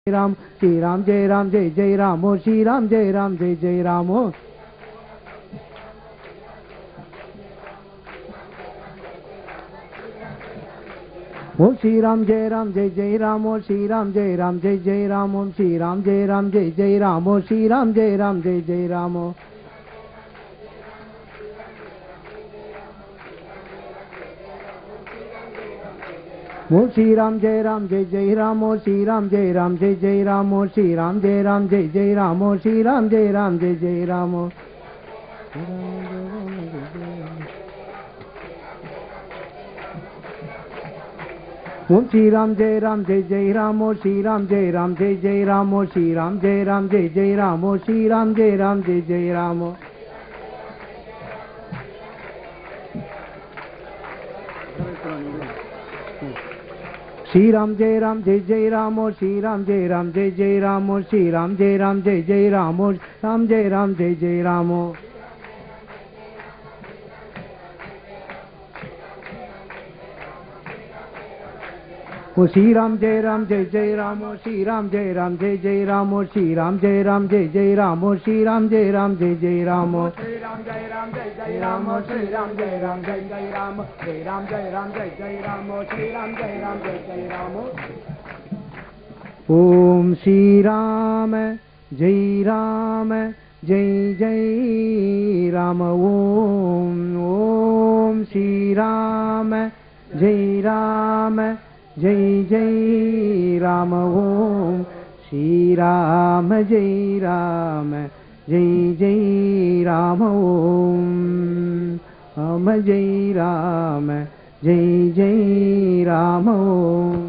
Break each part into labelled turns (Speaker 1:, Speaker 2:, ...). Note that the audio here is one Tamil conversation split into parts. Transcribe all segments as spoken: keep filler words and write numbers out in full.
Speaker 1: राम श्री राम जय राम जय जय राम हो श्री राम जय राम जय जय राम हो ओम श्री राम जय राम जय जय राम हो श्री राम जय राम जय जय राम ओम श्री राम जय राम जय जय राम हो श्री राम जय राम जय जय राम हो ओ श्री राम जय राम जय जय राम ओ श्री राम जय राम जय जय राम ओ श्री राम जय राम जय जय राम ओ श्री राम जय राम जय जय राम ओ ओम श्री राम जय राम जय जय राम ओ श्री राम जय राम जय जय राम ओ श्री राम जय राम जय जय राम ओ श्री राम जय राम जय जय राम ओ श्री राम जय राम जय जय राम ओ श्री राम जय राम जय जय राम ओ श्री राम जय राम जय जय राम ओ राम जय राम जय जय राम ओ ओ श्री राम जय राम जय जय राम ओ श्री राम जय राम जय जय राम ओ श्री राम जय राम जय जय राम ओ श्री राम जय राम जय जय राम ओ श्री राम जय राम जय जय राम ओ श्री राम जय राम जय जय राम श्री राम जय राम जय जय राम ओ श्री राम जय राम जय जय राम ओम श्री राम जय राम जय जय राम ओम ओम श्री राम जय राम जय जय राम ओम श्री राम जय राम जय जय राम ओम राम जय राम जय जय राम ओम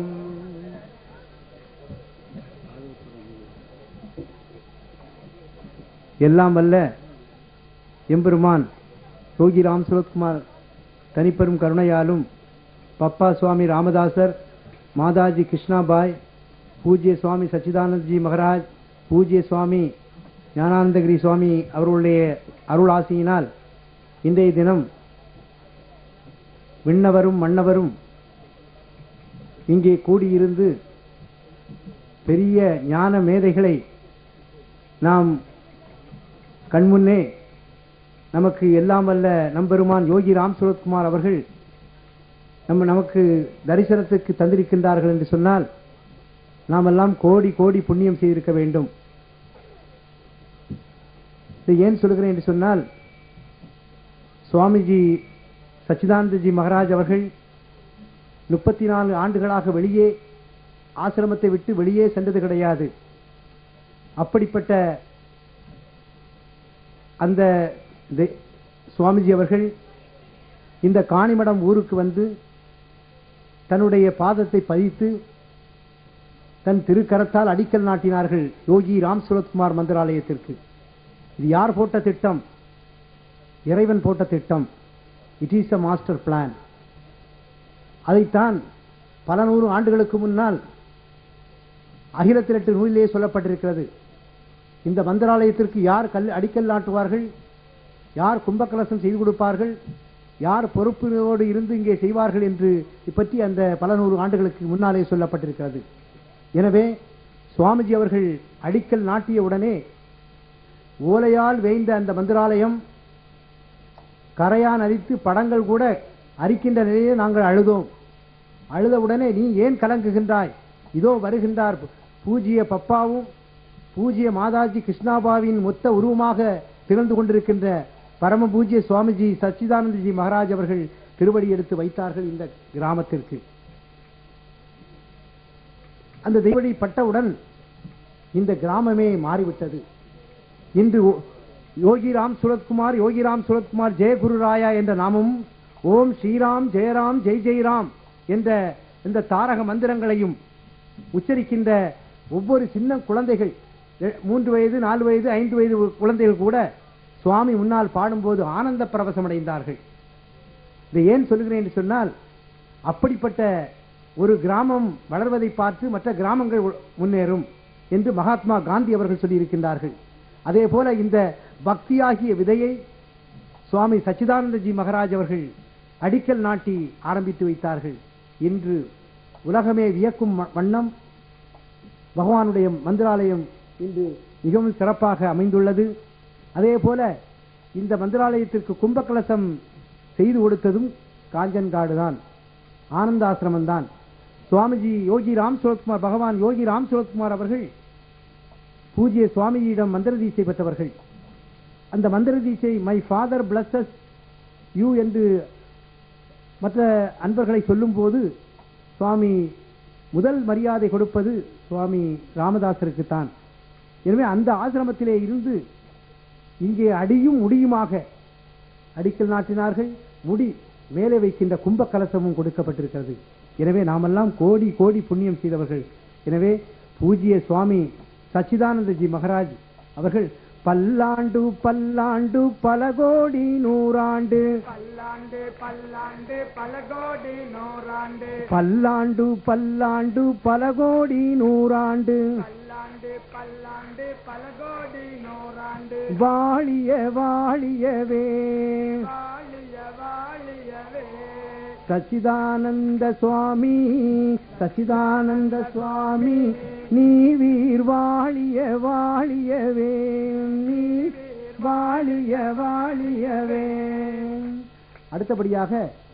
Speaker 1: எல்லாம் வல்ல எம்பெருமான் யோகி ராம் சுரத்குமார் தனிப்பெரும் கருணையாலும் பப்பா சுவாமி ராமதாசர் மாதாஜி கிருஷ்ணாபாய் பூஜ்ய சுவாமி சச்சிதானந்த ஜி மகராஜ் பூஜ்ய சுவாமி ஞானானந்தகிரி சுவாமி அவர்களுடைய அருள் ஆசியினால் இன்றைய தினம் விண்ணவரும் மன்னவரும் இங்கே கூடியிருந்து பெரிய ஞான மேதைகளை நாம் கண்முன்னே நமக்கு எல்லாம் வல்ல நம்பெருமான் யோகி ராம் சுரத்குமார் அவர்கள் நம்ம நமக்கு தரிசனத்துக்கு தந்திருக்கின்றார்கள் என்று சொன்னால் நாம் எல்லாம் கோடி கோடி புண்ணியம் செய்திருக்க வேண்டும். இதை ஏன் சொல்கிறேன் என்று சொன்னால் சுவாமிஜி சச்சிதானந்தஜி மகராஜ் அவர்கள் முப்பத்தி நான்கு ஆண்டுகளாக வெளியே ஆசிரமத்தை விட்டு வெளியே சென்றது கிடையாது. அப்படிப்பட்ட அந்த சுவாமிஜி அவர்கள் இந்த காணிமடம் ஊருக்கு வந்து தன்னுடைய பாதத்தை பதித்து தன் திருக்கரத்தால் அடிக்கல் நாட்டினார்கள் யோகி ராம் சுரத்குமார் மந்திராலயத்திற்கு. இது யார் போட்ட திட்டம்? இறைவன் போட்ட திட்டம். It is a master plan. அதைத்தான் பல நூறு ஆண்டுகளுக்கு முன்னால் அகிலத்தி எட்டு நூலிலே சொல்லப்பட்டிருக்கிறது. இந்த மந்திராலயத்திற்கு யார் கல் அடிக்கல் நாட்டுவார்கள், யார் கும்பகலசம் செய்து கொடுப்பார்கள், யார் பொறுப்பினோடு இருந்து இங்கே செய்வார்கள் என்று பற்றி அந்த பல நூறு ஆண்டுகளுக்கு முன்னாலே சொல்லப்பட்டிருக்கிறது. எனவே சுவாமிஜி அவர்கள் அடிக்கல் நாட்டிய உடனே ஓலையால் வேய்ந்த அந்த மந்திராலயம் கரையான் அரித்து படங்கள் கூட அரிக்கின்ற நிலையே நாங்கள் அழுதோம். அழுதவுடனே நீ ஏன் கலங்குகின்றாய், இதோ வருகின்றார் பூஜ்ய பப்பாவும் பூஜ்ய மாதாஜி கிருஷ்ணாபாவின் மொத்த உருவமாக திகழ்ந்து கொண்டிருக்கின்ற பரம பூஜ்ய சுவாமிஜி சச்சிதானந்தஜி மகராஜ் அவர்கள் திருவடி எடுத்து வைத்தார்கள் இந்த கிராமத்திற்கு. அந்த திருவடி பட்டவுடன் இந்த கிராமமே மாறிவிட்டது. இன்று யோகி ராம் சுரத்குமார் யோகி ராம் சுரத்குமார் ஜெய குருராயா என்ற நாமமும் ஓம் ஸ்ரீராம் ஜெயராம் ஜெய் ஜெய்ராம் என்ற இந்த தாரக மந்திரங்களையும் உச்சரிக்கின்ற ஒவ்வொரு சின்ன குழந்தைகள், மூன்று வயது நாலு வயது ஐந்து வயது குழந்தைகள் கூட சுவாமி முன்னால் பாடும்போது ஆனந்த பரவசம் அடைந்தார்கள். இதை ஏன் சொல்கிறேன் என்று சொன்னால் அப்படிப்பட்ட ஒரு கிராமம் வளர்வதை பார்த்து மற்ற கிராமங்கள் முன்னேறும் என்று மகாத்மா காந்தி அவர்கள் சொல்லியிருக்கின்றார்கள். அதே போல இந்த பக்தியாகிய விதையை சுவாமி சச்சிதானந்தஜி மகராஜ் அவர்கள் அடிக்கல் நாட்டி ஆரம்பித்து வைத்தார்கள். இன்று உலகமே வியக்கும் வண்ணம் பகவானுடைய மந்திராலயம் இன்று மிகவும் சிறப்பாக அமைந்துள்ளது. அதே போல இந்த மந்திராலயத்திற்கு கும்பகலசம் செய்து கொடுத்ததும் காஞ்சன்காடு தான், ஆனந்தாசிரமம் தான். சுவாமிஜி யோகி ராம் சுரத்குமார், பகவான் யோகி ராம் சுரத்குமார் அவர்கள் பூஜ்ய சுவாமிஜியிடம் மந்திர தீட்சை பெற்றவர்கள். அந்த மந்திர தீட்சை மை ஃபாதர் பிளஸஸ் யூ என்று மற்ற அன்பர்களை சொல்லும் போது சுவாமி முதல் மரியாதை கொடுப்பது சுவாமி ராமதாசருக்குத்தான். எனவே அந்த ஆசிரமத்திலே இருந்து இங்கே அடியும் முடியுமாக அடிக்கல் நாட்டினார்கள். முடி மேலே வைக்கின்ற கும்ப கலசமும் கொடுக்கப்பட்டிருக்கிறது. எனவே நாமெல்லாம் கோடி கோடி புண்ணியம் செய்தவர்கள். எனவே பூஜ்ய சுவாமி சச்சிதானந்தஜி மகாராஜ் அவர்கள் பல்லாண்டு பல்லாண்டு பல கோடி நூறாண்டு,
Speaker 2: பல்லாண்டு பல்லாண்டு பல கோடி நூறாண்டு,
Speaker 1: பல்லாண்டு பல்லாண்டு பல கோடி நூறாண்டு,
Speaker 2: பல்லாண்டு பல்லாண்டு பல கோடி நூறாண்டு,
Speaker 1: வாழிய வாழியவே
Speaker 2: வாழிய வாழியவே.
Speaker 1: சச்சிதானந்த சுவாமி சச்சிதானந்த சுவாமி நீ வீர் வாழிய வாழியவே, நீ வாழிய வாழியவே. அடுத்தபடியாக